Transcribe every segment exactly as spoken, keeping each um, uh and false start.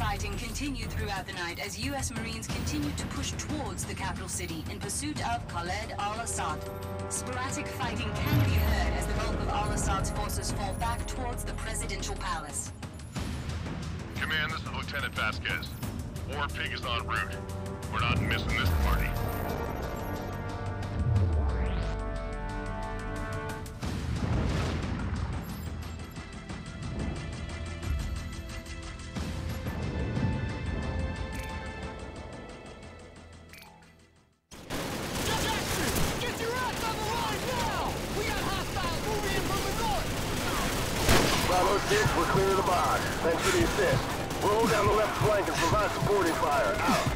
fighting continued throughout the night as U S Marines continued to push towards the capital city in pursuit of Khaled al-Assad. Sporadic fighting can be heard as the bulk of al-Assad's forces fall back towards the presidential palace. Command, this is Lieutenant Vasquez. Warpig is en route. We're not missing this party. We're clear of the box. Thanks for the assist. We'll hold down the left flank and provide supporting fire. Out.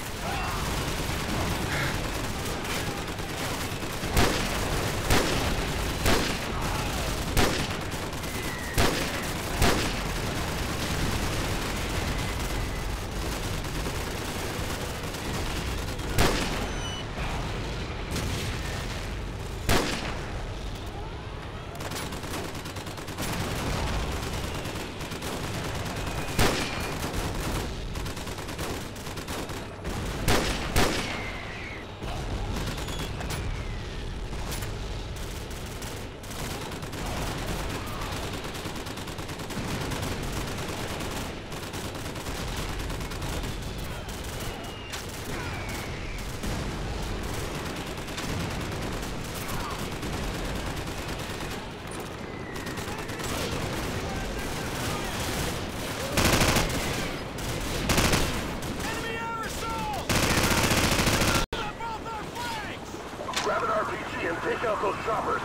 Take out those choppers.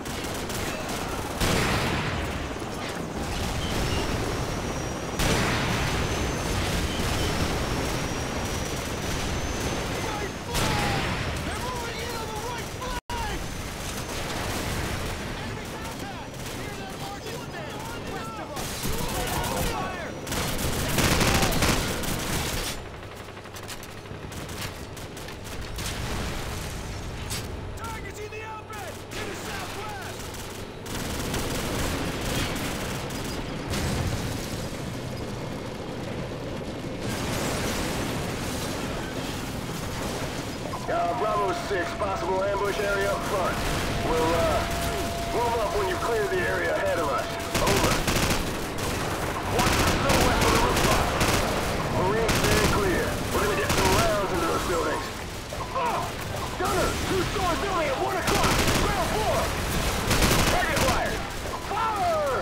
Six, possible ambush area up front. We'll, uh, move up when you clear the area ahead of us. Over. Watch the silhouette for the rooftop. Marines very clear. We're gonna get some rounds into those buildings. Oh! Gunner! Two-story building at one o'clock! Ground floor! Target wired! Fire!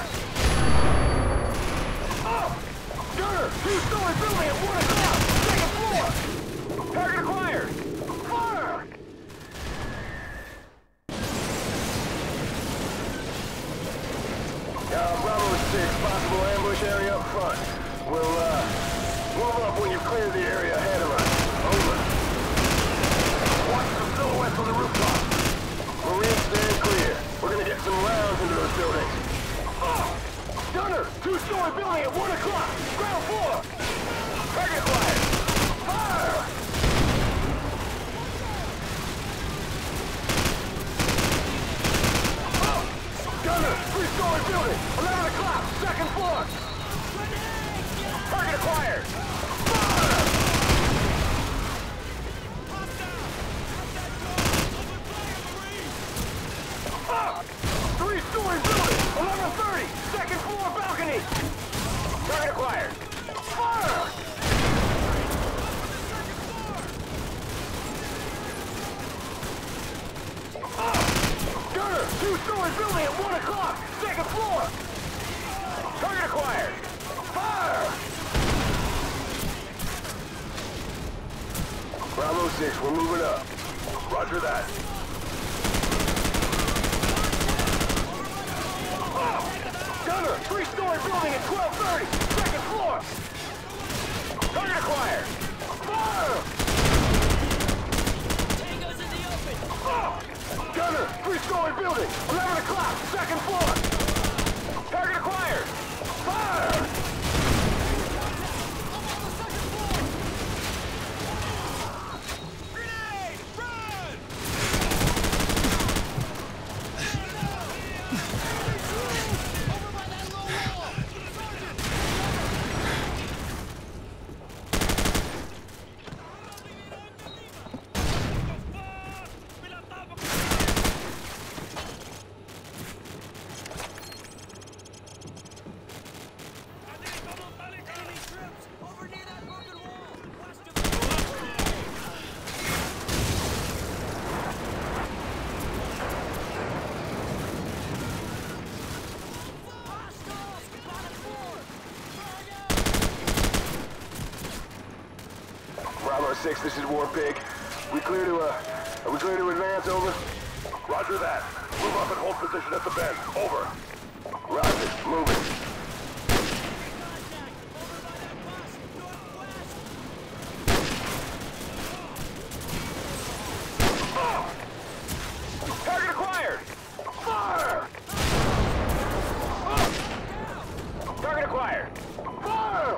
Oh! Gunner! Two-story building at one o'clock! Second floor! Target acquired! Fire! Uh, Bravo six, possible ambush area up front. We'll, uh, move up when you clear the area ahead of us. Over. Watch the silhouette from the rooftop. Marines stand clear. We're gonna get some rounds into those buildings. Oh! Gunner! Two-story building at one o'clock! Ground floor! Target fire! Fire! Gunner, three-story building, eleven o'clock, second floor. Target acquired. Fire! Ah! Three-story building, eleven thirty, second floor balcony. Target acquired. Fire! Ah! Gunner, two-story building at one o'clock, second floor. Target acquired. Fire! Bravo six, we're moving up. Roger that. Oh! Gunner, three-story building at twelve thirty, second floor. Target acquired. Fire! Tango's in the open. Oh! Gunner, three-story building, eleven o'clock, second floor. Target acquired. Fire! Grenade! Run! Over by that low wall! six, this is Warpig. We clear to, uh, are we clear to advance, over? Roger that. Move up and hold position at the bend. Over. Roger, moving. Target acquired! Fire! Target acquired! Fire!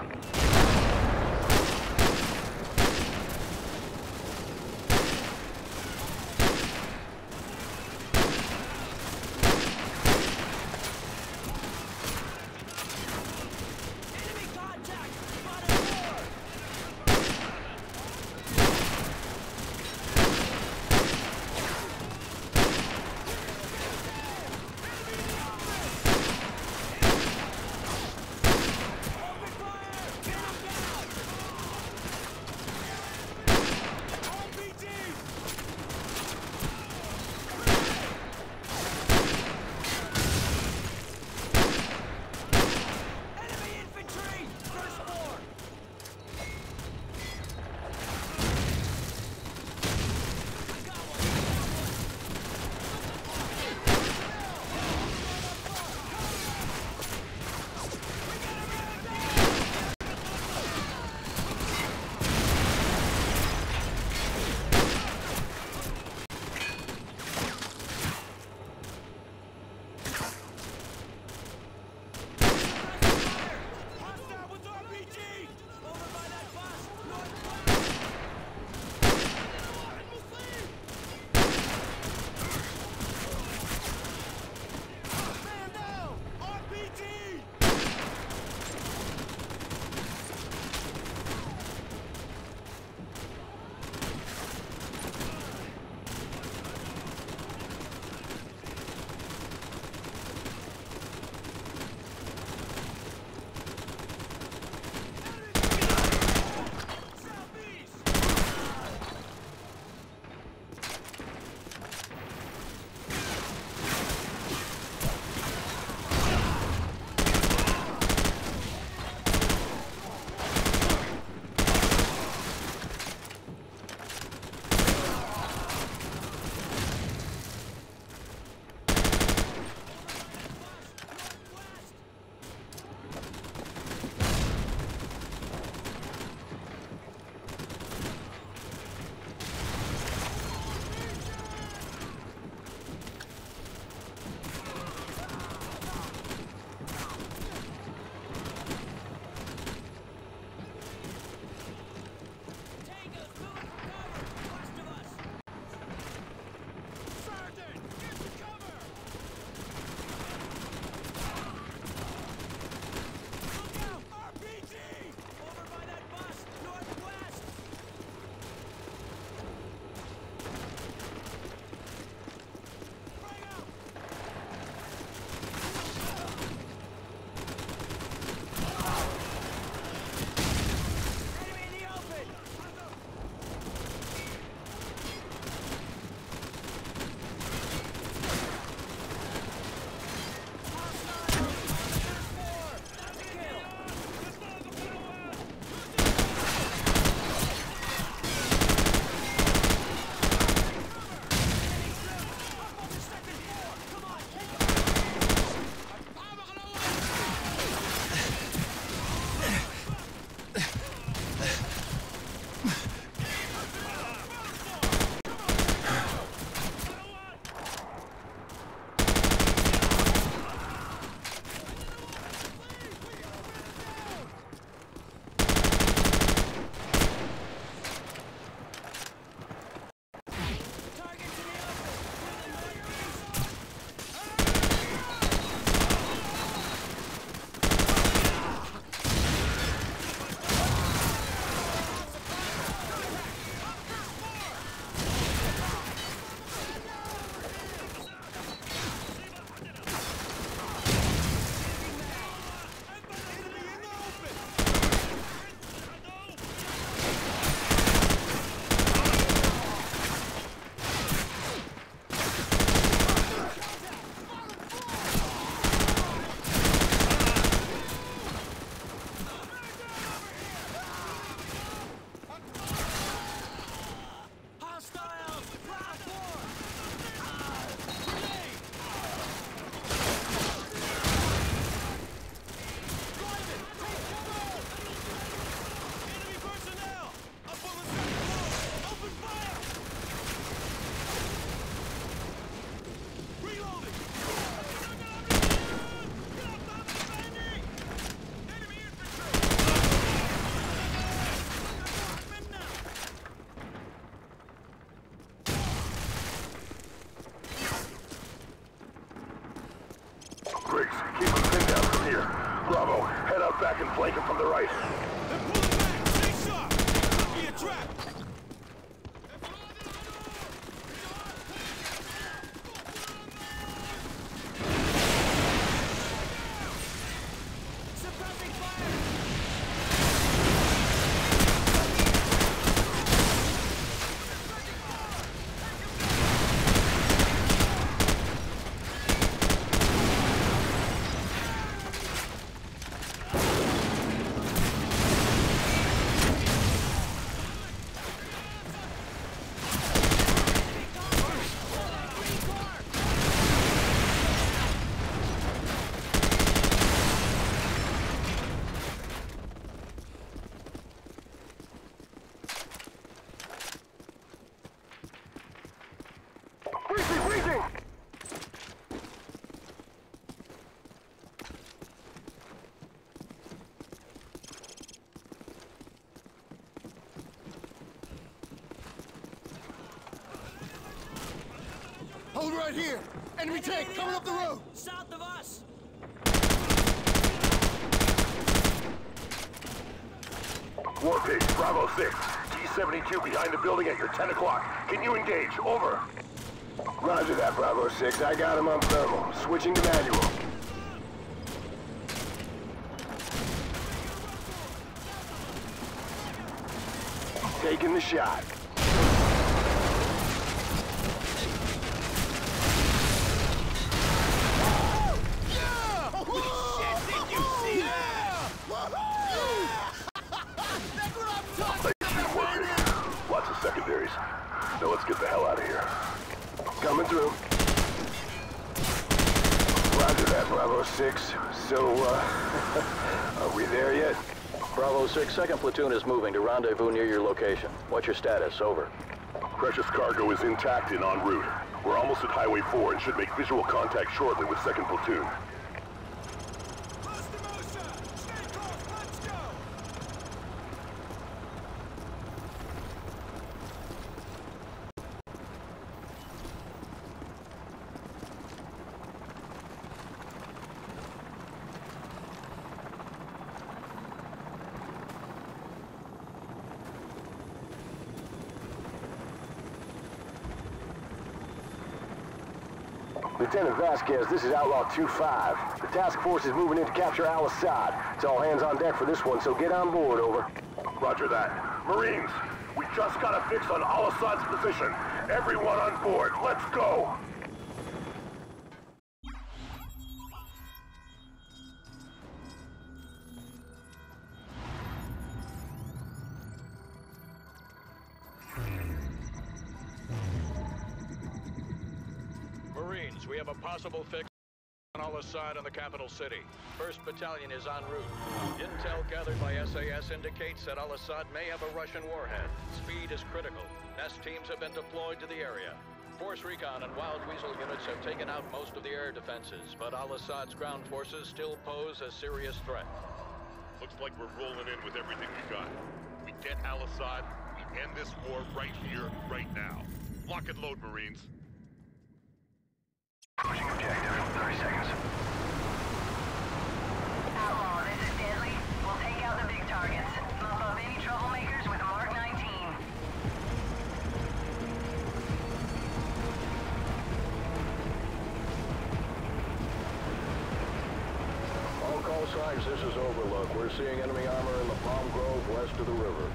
Griggs, keep them pinned down from here. Bravo, head out back and flank him from the right. They're pulling back! Stay sharp! Could be a trap! Suppressing fire! Hold right here! Enemy tank coming up the road! South of us! Warpig, Bravo six. T seventy-two behind the building at your ten o'clock. Can you engage? Over. Roger that, Bravo six. I got him on thermal. Switching to manual. Taking the shot. Lots of secondaries. Now let's get the hell out of here. Coming through. Roger that, Bravo six. So, uh, are we there yet? Bravo six, second platoon is moving to rendezvous near your location. What's your status? Over. Precious cargo is intact and en route. We're almost at Highway four and should make visual contact shortly with second platoon. Lieutenant Vasquez, this is Outlaw two five. The task force is moving in to capture Al-Assad. It's all hands on deck for this one, so get on board, over. Roger that. Marines, we just got a fix on Al-Assad's position. Everyone on board, let's go! Marines, we have a possible fix on Al-Assad in the capital city. First Battalion is en route. Intel gathered by S A S indicates that Al-Assad may have a Russian warhead. Speed is critical. N E S teams have been deployed to the area. Force Recon and Wild Weasel units have taken out most of the air defenses, but Al-Assad's ground forces still pose a serious threat. Looks like we're rolling in with everything we got. We get Al-Assad, we end this war right here, right now. Lock and load, Marines. Pushing objective, thirty seconds. Outlaw, this is Deadly. We'll take out the big targets. Mop up any troublemakers with Mark nineteen. All call signs, this is Overlook. We're seeing enemy armor in the Palm Grove west of the river.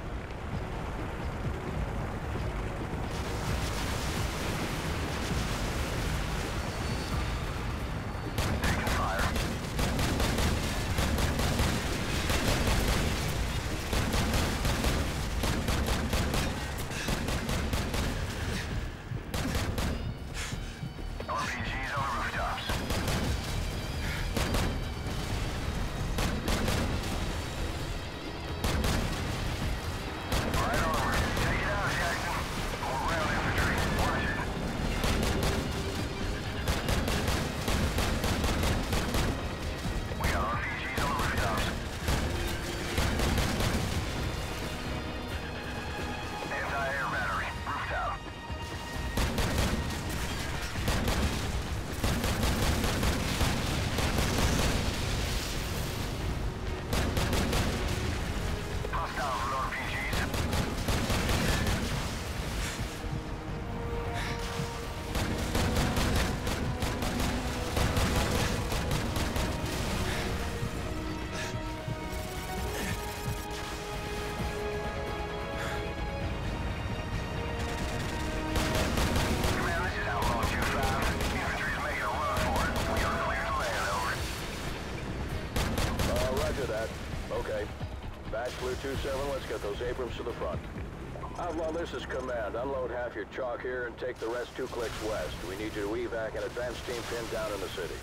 that. Okay. Bachelor two seven, let's get those Abrams to the front. Outlaw, this is command. Unload half your chalk here and take the rest two clicks west. We need you to evac an advance team pinned down in the city.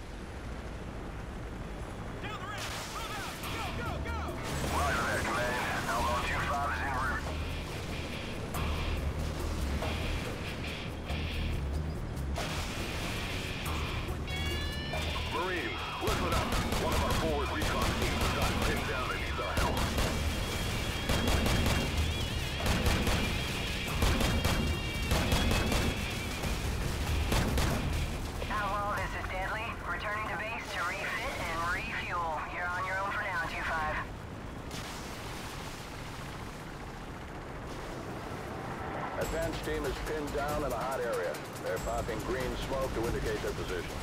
Down the ramp! Move out! Go, go, go! Roger that, command. Outlaw two five is en route. Marines, listen up. One of our forward recon teams has gotten pinned down and needs our help. Outlaw, this is Deadly. Returning to base to refit and refuel. You're on your own for now, two five. Advance team is pinned down in a hot area. They're popping green smoke to indicate their position.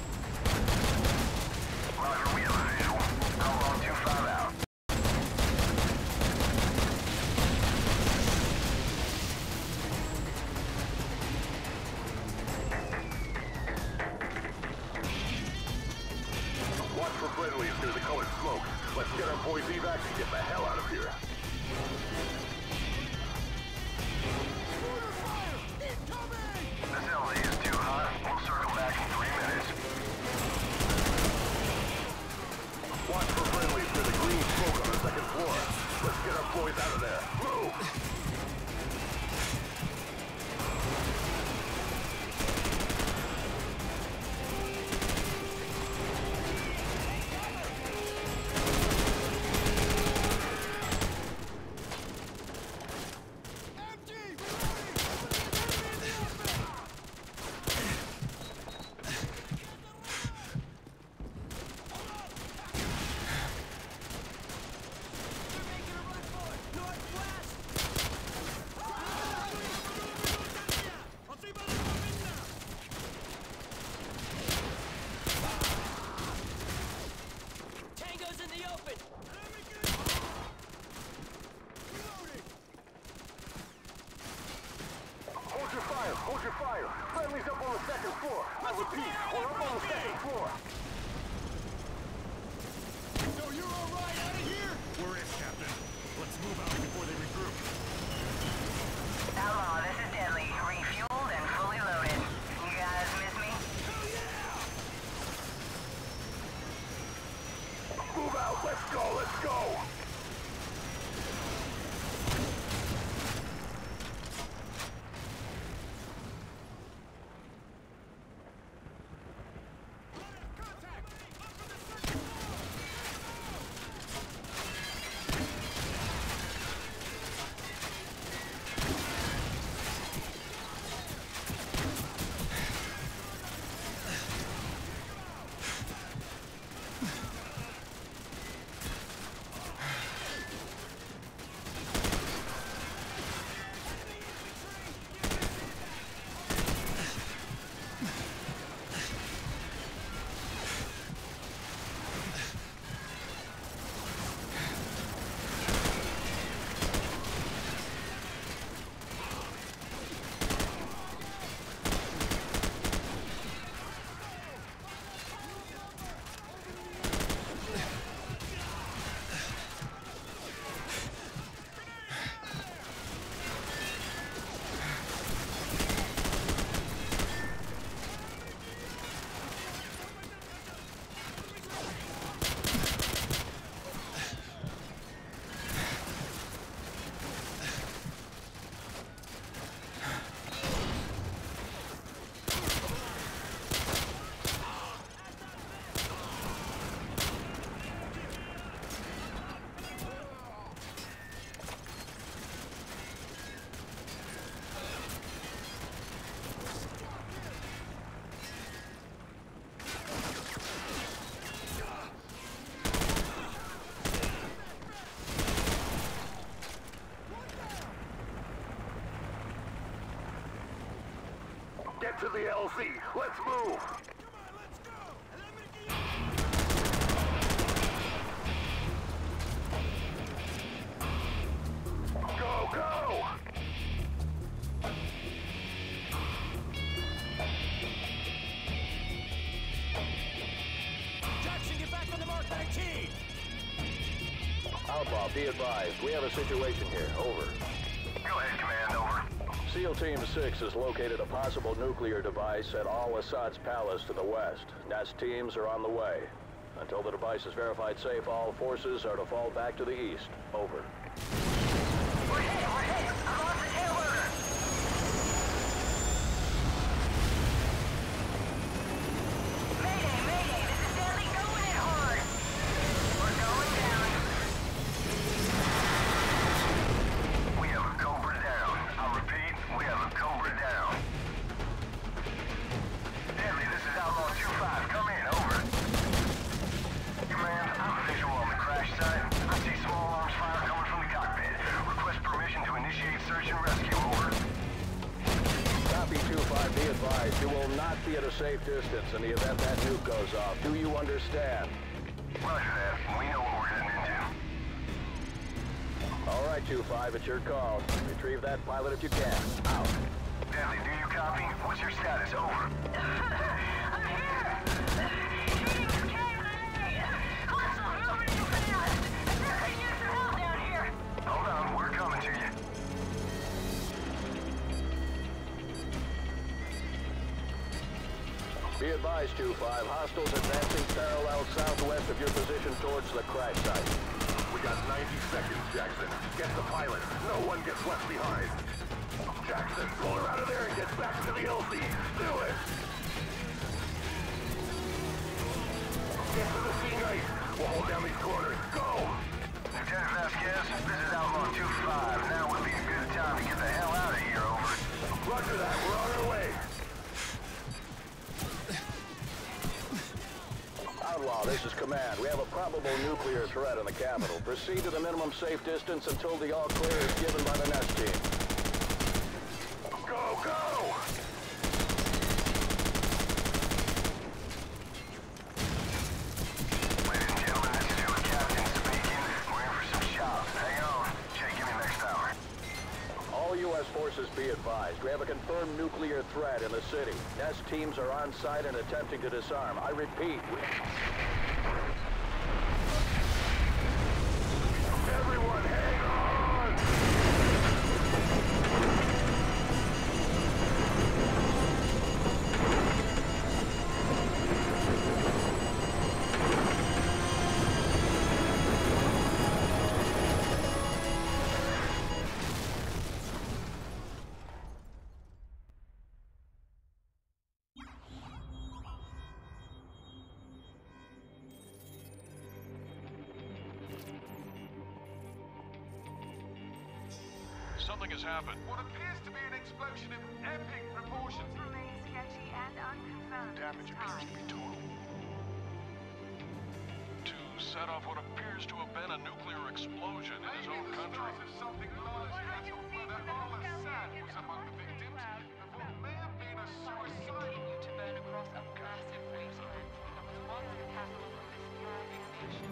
Roger, we have a visual. Outlaw two five out. Watch for friendlies near the colored smoke. Let's get our boys evac and get the hell out of here. This L Z is too hot. We'll circle back in three minutes. Watch for friendlies near the green smoke on the second floor. Let's get our boys out of there. Move! Hold your fire! Friendly's up on the second floor! I repeat, we're up on the second floor! So you're all right out of here? We're in, Captain. Let's move out before they regroup. Outlaw, this is Deadly. Refueled and fully loaded. You guys miss me? Hell yeah! Move out! Let's go! Let's go! Get to the L Z. Let's move. Come on, let's go! And I'm gonna get you. Go, go! Jackson, get back on the Mark nineteen! Outlaw, be advised. We have a situation here. Over. Go ahead, Command. Over. SEAL Team six has located a possible nuclear device at Al-Assad's palace to the west. N A S teams are on the way. Until the device is verified safe, all forces are to fall back to the east. Over. We're hit! We're hit! I'm on the tail burner! Mayday! Mayday! This is Stanley going in hard! We're going down. We have a Cobra down. I repeat, we have a Cobra down. Stanley, this is Outlaw two five. Come in. Over. Command, I'm visual on the crash site. I see small arms fire coming from the cockpit. Request permission to initiate search and rescue. Over. Copy two five, be advised. You will not be at a safe distance in the event that nuke goes off. Do you understand? Roger that. We know what we're heading into. All right, two five, it's your call. Retrieve that pilot if you can. Out. Stanley, do you copy? What's your status? Over. I'm here! Shooting is K I A! Hostile moving too fast! I could use some help down here! Hold on, we're coming to you. Be advised, two five, hostiles advancing parallel southwest of your position towards the crash site. We got ninety seconds, Jackson. Get the pilot. No one gets left behind. Jackson, pull her out of there and get back to the L C. Do it! Get to the Seaknight. We'll hold down these corners. Go! Lieutenant Vasquez, this is Outlaw two five. Now would be a good time to get the hell out of here, over. Roger that. We're on our way. Outlaw, this is Command. We have a probable nuclear threat in the capital. Proceed to the minimum safe distance until the all-clear is given by the N A S team. Go, go! Ladies and gentlemen, this is your captain speaking. We're in for some shots. Hang on. Jay, give me next hour. All U S forces be advised. We have a confirmed nuclear threat in the city. N A S teams are on site and attempting to disarm. I repeat, we... Everyone, hang on! Something has happened. What appears to be an explosion of epic proportions. Remains sketchy and unconfirmed. Damage appears to be total. To set off what appears to have been a nuclear explosion in his own country. Of something large. Whether Al-Assad was among the victims of what may have been a suicide. To burn across a massive wasteland that was once the capital of this thriving nation.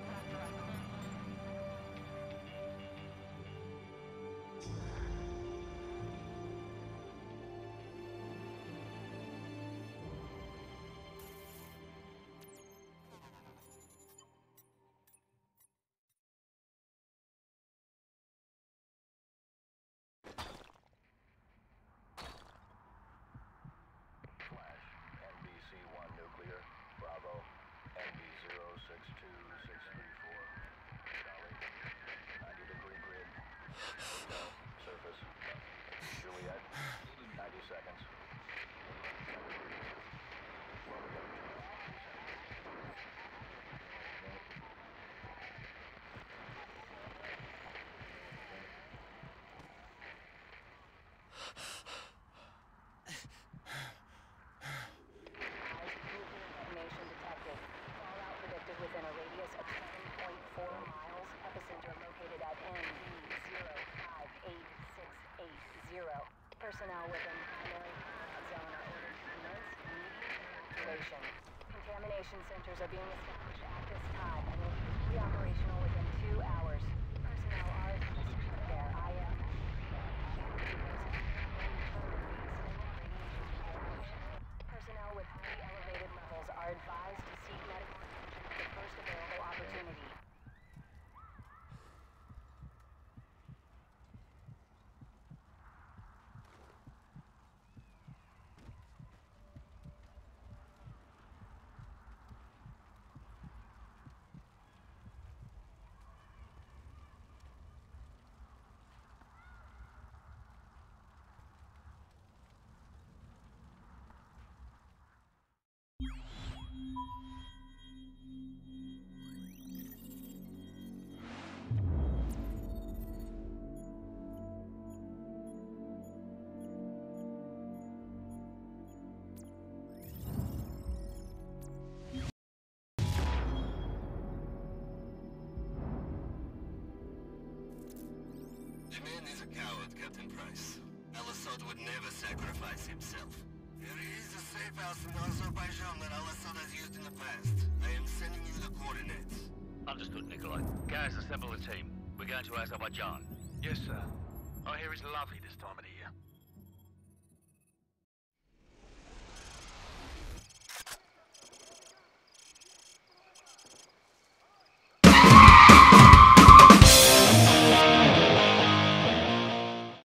Within a radius of seven point four miles, epicenter located at N D zero five eight six eight zero. Personnel within the primary combat zone are ordered to commence immediate evacuation. Contamination centers are being established at this time and will be operational within two hours. Personnel are advised to keep their I M. Personnel with highly elevated levels are advised to seek medical attention at the first available opportunity. The man is a coward, Captain Price. Al-Assad would never sacrifice himself. There is a safe house in Azerbaijan that Al-Assad has used in the past. I am sending you the coordinates. Understood, Nikolai. Guys, assemble the team. We're going to Azerbaijan. Yes, sir. I hear it's lovely this time of the year.